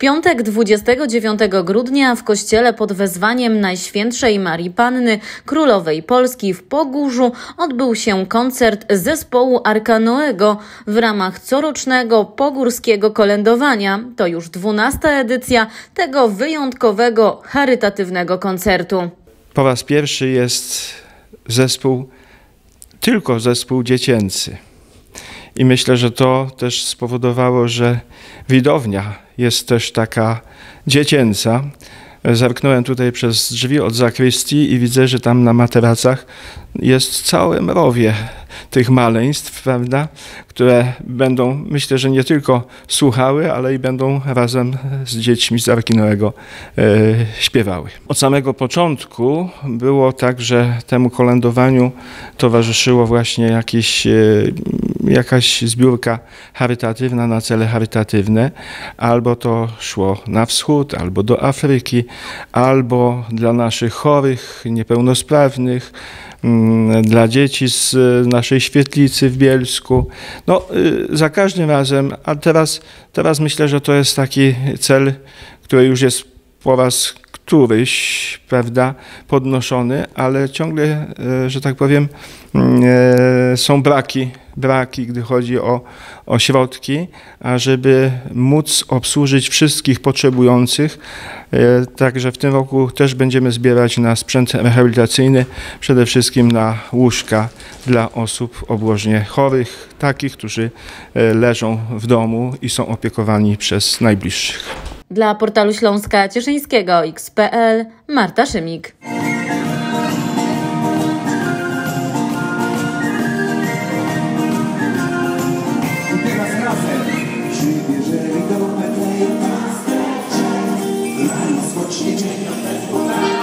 piątek 29 grudnia w kościele pod wezwaniem Najświętszej Marii Panny Królowej Polski w Pogórzu odbył się koncert zespołu Arkanoego w ramach corocznego pogórskiego kolędowania. To już 12. edycja tego wyjątkowego, charytatywnego koncertu. Po raz pierwszy jest tylko zespół dziecięcy. I myślę, że to też spowodowało, że widownia jest też taka dziecięca. Zerknąłem tutaj przez drzwi od zakrystii i widzę, że tam na materacach jest całe mrowie tych maleństw, prawda, które będą, myślę, że nie tylko słuchały, ale i będą razem z dziećmi z Arkanoego śpiewały. Od samego początku było tak, że temu kolędowaniu towarzyszyło właśnie jakaś zbiórka charytatywna na cele charytatywne. Albo to szło na wschód, albo do Afryki, albo dla naszych chorych, niepełnosprawnych, dla dzieci z naszej świetlicy w Bielsku. No, za każdym razem, a teraz myślę, że to jest taki cel, który już jest po raz któryś, prawda, podnoszony, ale ciągle, że tak powiem, są braki, gdy chodzi o środki, a żeby móc obsłużyć wszystkich potrzebujących. Także w tym roku też będziemy zbierać na sprzęt rehabilitacyjny, przede wszystkim na łóżka dla osób obłożnie chorych, takich, którzy leżą w domu i są opiekowani przez najbliższych. Dla portalu Śląska Cieszyńskiego X.pl Marta Szymik. Przybierzeli do Betlejem,